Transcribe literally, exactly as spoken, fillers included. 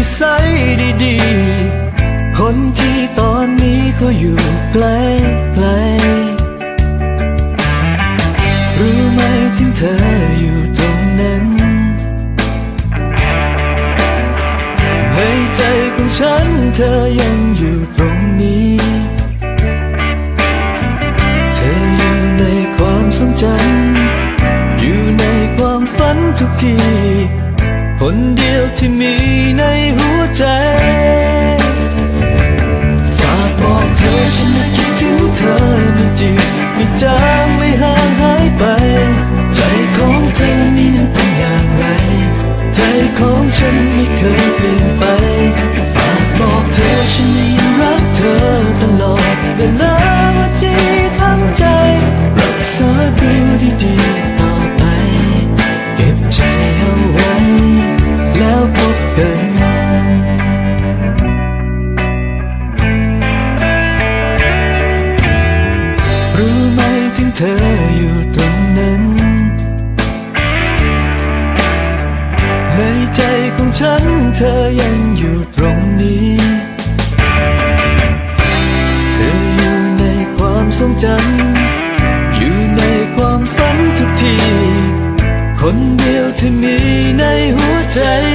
สัยดีๆคนที่ตอนนี้เขาอยู่ไกลไกลรู้ไหมถึงเธออยู่ตรงนั้นในใจของฉันเธอยังอยู่ตรงนี้เธออยู่ในความทรงจำอยู่ในความฝันทุกทีคนเดียวที่มีในหัวใจฝากบอกเธอฉันน่ะคิดถึงเธอไม่จริงไม่จางไม่ห่างหายไปใจของเธอนี่นั้นเป็นอย่างไรใจของฉันไม่เคยเปลี่ยนไปฝากบอกเธอฉันยังรักเธอตลอดเวลาว่าจีทั้งใจรักษาดูดีๆต่อไปเก็บใจเอาไว้แล้วพบกันรู้ไหมถึงเธออยู่ตรงนั้นในใจของฉันเธอยังอยู่ตรงนี้เธออยู่ในความทรงจำอยู่ในความฝันทุกทีคนเดียวที่มีในหัวใจ